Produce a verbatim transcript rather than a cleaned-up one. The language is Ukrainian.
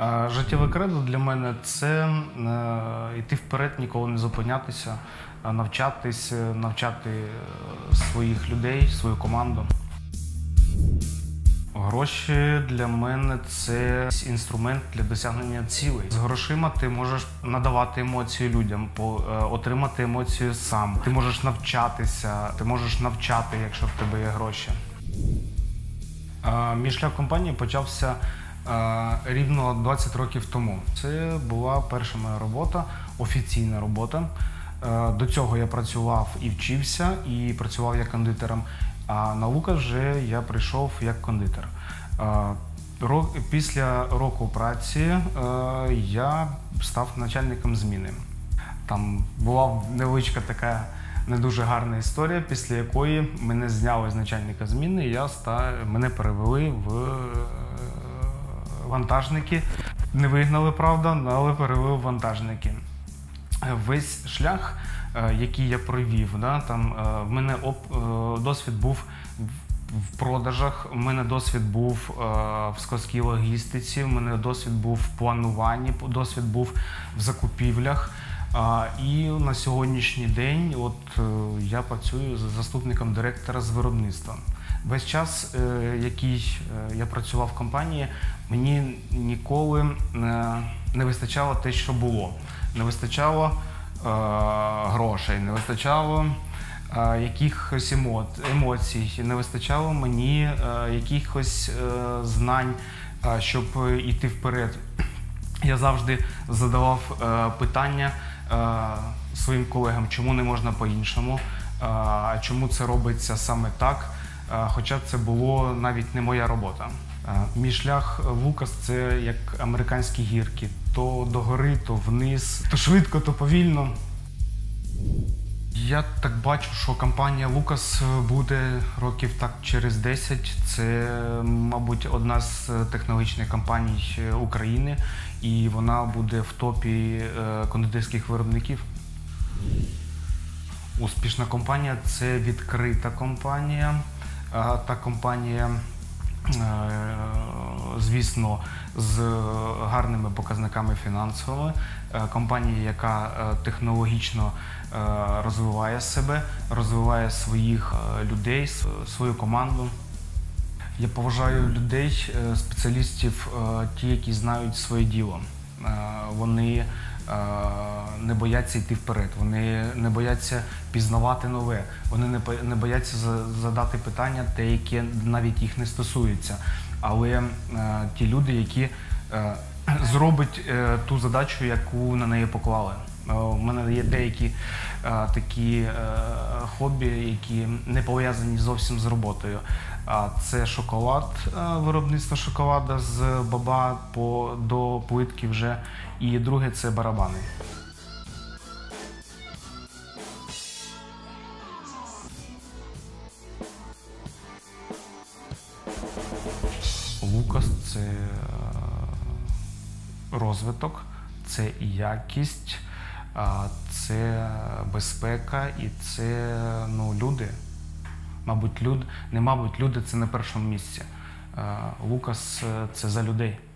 Життєве кредо для мене – це йти вперед, ніколи не зупинятися, навчатись, навчати своїх людей, свою команду. Гроші для мене – це інструмент для досягнення цілей. З грошима ти можеш надавати емоції людям, отримати емоцію сам. Ти можеш навчатися, ти можеш навчати, якщо в тебе є гроші. Мій шлях в компанії почався рівно двадцять років тому. Це була перша моя робота, офіційна робота. До цього я працював і вчився, і працював як кондитером. А на Лукас вже я прийшов як кондитер. Після року праці я став начальником зміни. Там була невеличка така не дуже гарна історія, після якої мене зняли з начальника зміни, і я став, мене перевели в вантажники. Не вигнали, правда, але перевели в вантажники. Весь шлях, який я провів, да, там, в мене оп, досвід був в продажах, в мене досвід був в складській логістиці, в мене досвід був в плануванні, досвід був в закупівлях. І на сьогоднішній день от, я працюю заступником директора з виробництва. Весь час, який я працював в компанії, мені ніколи не вистачало те, що було. Не вистачало е, грошей, не вистачало е, якихось емоцій, не вистачало мені е, якихось е, знань, е, щоб йти вперед. Я завжди задавав е, питання е, своїм колегам, чому не можна по-іншому, е, чому це робиться саме так, е, хоча це було навіть не моя робота. Мій шлях в Лукас – це як американські гірки. То догори, то вниз, то швидко, то повільно. Я так бачу, що компанія Лукас буде років так через десять. Це, мабуть, одна з технологічних компаній України, і вона буде в топі кондитерських виробників. Успішна компанія – це відкрита компанія. Та компанія, звісно, з гарними показниками фінансовими. Компанія, яка технологічно розвиває себе, розвиває своїх людей, свою команду. Я поважаю людей, спеціалістів, ті, які знають своє діло. Вони не бояться йти вперед, вони не бояться пізнавати нове, вони не бояться задати питання, те, яке навіть їх не стосується. Але ті люди, які зроблять ту задачу, яку на неї поклали. У мене є деякі такі хобі, які не пов'язані зовсім з роботою. Це шоколад, виробництво шоколада з баба по, до плитки вже. І друге – це барабани. Лукас – це розвиток, це якість, це безпека і це, ну, люди. Мабуть, люд, не мабуть, люди – це на першому місці. Лукас – це за людей.